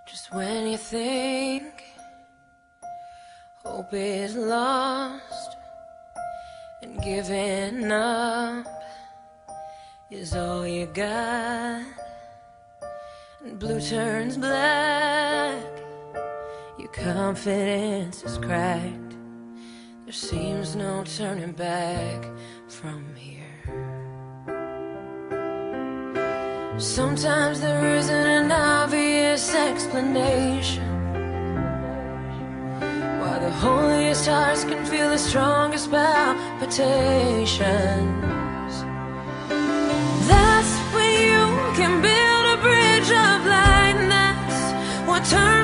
Just when you think hope is lost and giving up is all you got, and blue turns black, your confidence is cracked. There seems no turning back from here. Sometimes there isn't an obvious explanation why the holiest hearts can feel the strongest palpitations. That's when you can build a bridge of light, and that's what turns